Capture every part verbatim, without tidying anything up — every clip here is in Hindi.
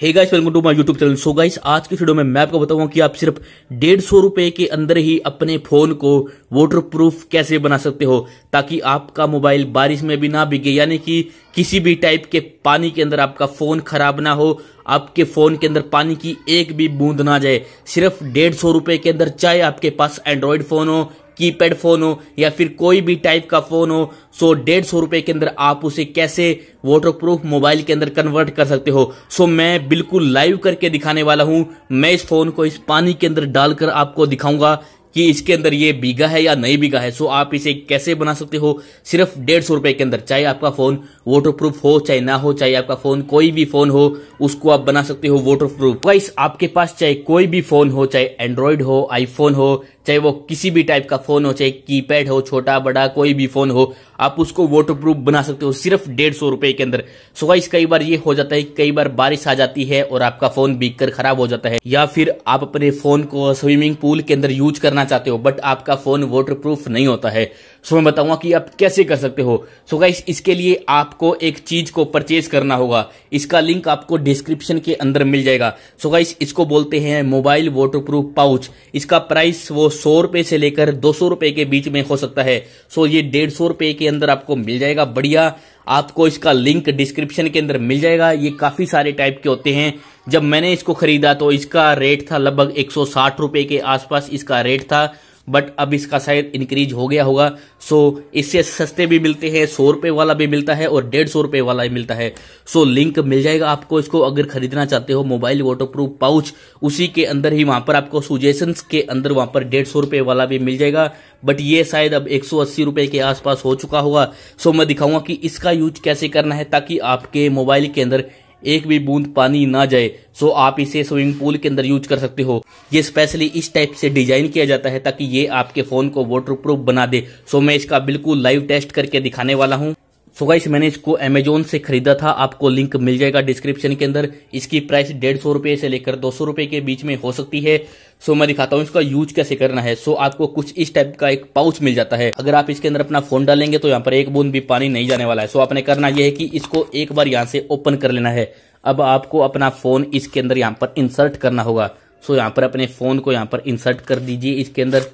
Hey guys, welcome to my YouTube channel. So guys, आज की वीडियो में मैं आपको बताऊंगा कि आप सिर्फ डेढ़ सौ रुपए के अंदर ही अपने फोन को वाटर प्रूफ कैसे बना सकते हो, ताकि आपका मोबाइल बारिश में भी ना भीगे, यानी कि किसी भी टाइप के पानी के अंदर आपका फोन खराब ना हो, आपके फोन के अंदर पानी की एक भी बूंद ना जाए। सिर्फ डेढ़ सौ रुपए के अंदर, चाहे आपके पास एंड्रॉइड फोन हो, कीपैड फोन हो या फिर कोई भी टाइप का फोन हो, सो डेढ़ सौ रुपए के अंदर आप उसे कैसे वाटरप्रूफ मोबाइल के अंदर कन्वर्ट कर सकते हो। सो मैं बिल्कुल लाइव करके दिखाने वाला हूं। मैं इस फोन को इस पानी के अंदर डालकर आपको दिखाऊंगा कि इसके अंदर ये भीगा है या नहीं भीगा है। सो आप इसे कैसे बना सकते हो सिर्फ डेढ़ सौ रुपए के अंदर। चाहे आपका फोन वाटरप्रूफ हो चाहे ना हो, चाहे आपका फोन कोई भी फोन हो, उसको आप बना सकते हो वाटरप्रूफ। गाइस, आपके पास चाहे कोई भी फोन हो, चाहे एंड्रॉइड हो, आईफोन हो, चाहे वो किसी भी टाइप का फोन हो, चाहे कीपैड हो, छोटा बड़ा कोई भी फोन हो, आप उसको वाटरप्रूफ बना सकते हो सिर्फ डेढ़ सौ रुपए के अंदर। सो गाइस, कई बार ये हो जाता है, कई बार बारिश आ जाती है और आपका फोन भीग कर खराब हो जाता है, या फिर आप अपने फोन को स्विमिंग पूल के अंदर यूज करना चाहते हो बट आपका फोन वाटरप्रूफ नहीं होता है। सो मैं बताऊंगा कि आप कैसे कर सकते हो। सो गाइस, इसके लिए आपको एक चीज को परचेज करना होगा। इसका लिंक आपको डिस्क्रिप्शन के अंदर मिल जाएगा। सो गाइस, इसको बोलते हैं मोबाइल वाटरप्रूफ पाउच। इसका प्राइस वो सौ रुपए से लेकर दो सौ रुपए के बीच में हो सकता है। सो ये डेढ़ सौ रुपए के अंदर आपको मिल जाएगा। बढ़िया, आपको इसका लिंक डिस्क्रिप्शन के अंदर मिल जाएगा। ये काफी सारे टाइप के होते हैं। जब मैंने इसको खरीदा तो इसका रेट था लगभग एक सौ साठ रुपए के आसपास इसका रेट था, बट अब इसका शायद इंक्रीज हो गया होगा। सो इससे सस्ते भी मिलते हैं, सौ रुपए वाला भी मिलता है और डेढ़ सौ रुपए वाला भी मिलता है। सो लिंक मिल जाएगा आपको इसको अगर खरीदना चाहते हो मोबाइल वाटरप्रूफ पाउच। उसी के अंदर ही वहां पर आपको सुजेशंस के अंदर वहां पर डेढ़ सौ रुपए वाला भी मिल जाएगा, बट ये शायद अब एक सौ अस्सी रुपए के आसपास हो चुका होगा। सो मैं दिखाऊंगा कि इसका यूज कैसे करना है ताकि आपके मोबाइल के अंदर एक भी बूंद पानी ना जाए। सो आप इसे स्विमिंग पूल के अंदर यूज कर सकते हो। ये स्पेशली इस टाइप से डिजाइन किया जाता है ताकि ये आपके फोन को वाटरप्रूफ बना दे। सो मैं इसका बिल्कुल लाइव टेस्ट करके दिखाने वाला हूं। सो गाइस, मैंने इसको अमेजोन से खरीदा था, आपको लिंक मिल जाएगा डिस्क्रिप्शन के अंदर। इसकी प्राइस डेढ़ सौ रुपए से लेकर दो सौ रुपए के बीच में हो सकती है। सो मैं दिखाता हूँ इसका यूज कैसे करना है। सो आपको कुछ इस टाइप का एक पाउच मिल जाता है। अगर आप इसके अंदर अपना फोन डालेंगे तो यहाँ पर एक बूंद भी पानी नहीं जाने वाला है। सो आपने करना यह है कि इसको एक बार यहाँ से ओपन कर लेना है। अब आपको अपना फोन इसके अंदर यहाँ पर इंसर्ट करना होगा। सो यहाँ पर अपने फोन को यहाँ पर इंसर्ट कर दीजिए इसके अंदर।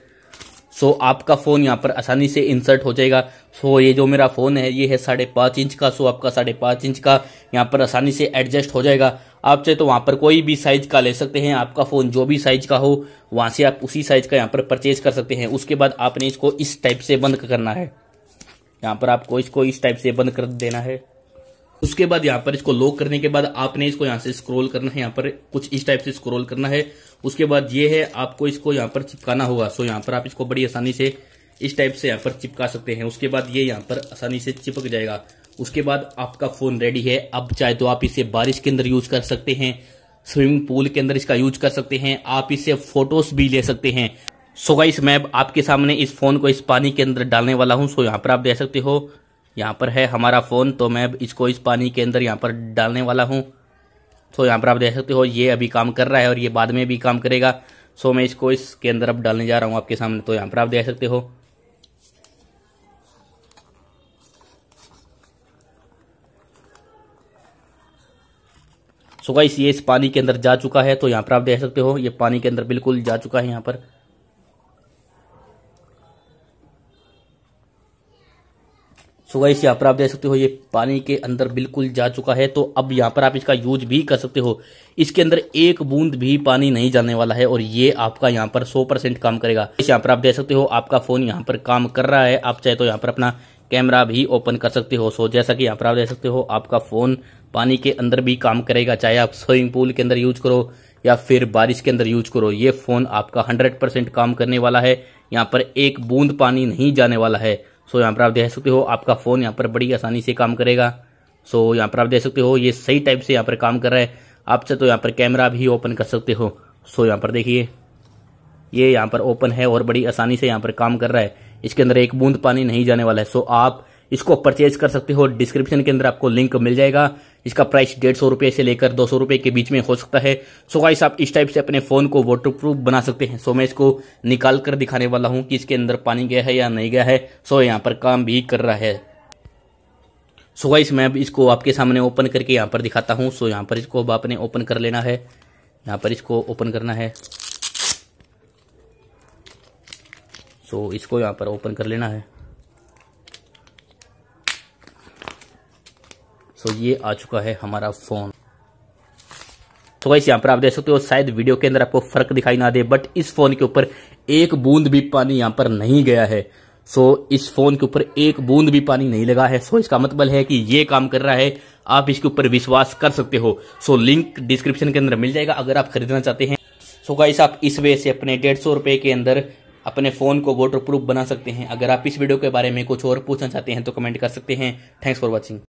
सो आपका फोन यहाँ पर आसानी से इंसर्ट हो जाएगा। सो ये जो मेरा फोन है ये है साढ़े पांच इंच का। सो आपका साढ़े पांच इंच का यहाँ पर आसानी से एडजस्ट हो जाएगा। आप चाहे तो वहां पर कोई भी साइज का ले सकते हैं। आपका फोन जो भी साइज का हो वहां से आप उसी साइज का यहाँ पर परचेज कर सकते हैं। उसके बाद आपने इसको इस टाइप से बंद करना है। यहाँ पर आपको इसको इस टाइप से बंद कर देना है। उसके बाद यहाँ पर इसको लॉक करने के बाद आपने इसको यहाँ से स्क्रॉल करना है। यहाँ पर कुछ इस टाइप से स्क्रॉल करना है। उसके बाद ये है, आपको इसको यहाँ पर चिपकाना होगा। सो यहाँ पर आप इसको बड़ी आसानी से इस टाइप से यहाँ पर चिपका सकते हैं। उसके बाद ये यहाँ पर आसानी से चिपक जाएगा। उसके बाद आपका फोन रेडी है। अब चाहे तो आप इसे बारिश के अंदर यूज कर सकते हैं, स्विमिंग पूल के अंदर इसका यूज कर सकते हैं, आप इससे फोटोज भी ले सकते हैं। सो गाइस, मैं आपके सामने इस फोन को इस पानी के अंदर डालने वाला हूँ। सो यहाँ पर आप देख सकते हो, यहाँ पर है हमारा फोन। तो मैं इसको इस पानी के अंदर यहाँ पर डालने वाला हूँ। तो यहाँ पर आप देख सकते हो ये अभी काम कर रहा है और ये बाद में भी काम करेगा। सो मैं इसको इसके अंदर अब डालने जा रहा हूँ आपके सामने। तो यहाँ पर आप देख सकते हो सो गाइस, ये इस पानी के अंदर जा चुका है। तो यहाँ पर आप देख सकते हो ये पानी के अंदर बिल्कुल जा चुका है। यहाँ पर सो गाइस, यहाँ पर आप देख सकते हो ये पानी के अंदर बिल्कुल जा चुका है। तो अब यहाँ पर आप इसका यूज भी कर सकते हो। इसके अंदर एक बूंद भी पानी नहीं जाने वाला है और ये आपका यहाँ पर सौ परसेंट काम करेगा। यहाँ पर आप देख सकते हो आपका फोन यहाँ पर काम कर रहा है। आप चाहे तो यहाँ पर अपना कैमरा भी ओपन कर सकते हो। सो जैसा कि यहाँ पर आप देख सकते हो आपका फोन पानी के अंदर भी काम करेगा। चाहे आप स्विमिंग पूल के अंदर यूज करो या फिर बारिश के अंदर यूज करो, ये फोन आपका हंड्रेड परसेंट काम करने वाला है। यहाँ पर एक बूंद पानी नहीं जाने वाला है। सो यहाँ पर आप देख सकते हो आपका फोन यहाँ पर बड़ी आसानी से काम करेगा। सो यहाँ पर आप देख सकते हो ये सही टाइप से यहाँ पर काम कर रहा है। आप चाहे तो यहाँ पर कैमरा भी ओपन कर सकते हो। सो यहाँ पर देखिए ये यहाँ पर ओपन है और बड़ी आसानी से यहाँ पर काम कर रहा है। इसके अंदर एक बूंद पानी नहीं जाने वाला है। सो आप इसको परचेज कर सकते हो। डिस्क्रिप्शन के अंदर आपको लिंक मिल जाएगा। इसका प्राइस डेढ़ सौ रुपए से लेकर दो सौ रुपए के बीच में हो सकता है। सो गाइस, आप इस टाइप से अपने फोन को वाटरप्रूफ बना सकते हैं। सो मैं इसको निकाल कर दिखाने वाला हूं कि इसके अंदर पानी गया है या नहीं गया है। सो यहाँ पर काम भी कर रहा है। सो गाइस मैं अब इसको आपके सामने ओपन करके यहाँ पर दिखाता हूँ। सो यहाँ पर इसको अब आपने ओपन कर लेना है, यहाँ पर इसको ओपन करना है। सो इसको यहाँ पर ओपन कर लेना है। सो ये आ चुका है हमारा फोन। तो गाइस यहाँ पर आप देख सकते हो, शायद वीडियो के अंदर आपको फर्क दिखाई ना दे, बट इस फोन के ऊपर एक बूंद भी पानी यहाँ पर नहीं गया है। सो इस फोन के ऊपर एक बूंद भी पानी नहीं लगा है। सो इसका मतलब है कि ये काम कर रहा है, आप इसके ऊपर विश्वास कर सकते हो। सो लिंक डिस्क्रिप्शन के अंदर मिल जाएगा अगर आप खरीदना चाहते हैं। सो गाइस आप इस वे से अपने डेढ़ सौ रुपए के अंदर अपने फोन को वाटर प्रूफ बना सकते हैं। अगर आप इस वीडियो के बारे में कुछ और पूछना चाहते हैं तो कमेंट कर सकते हैं। Thanks for watching.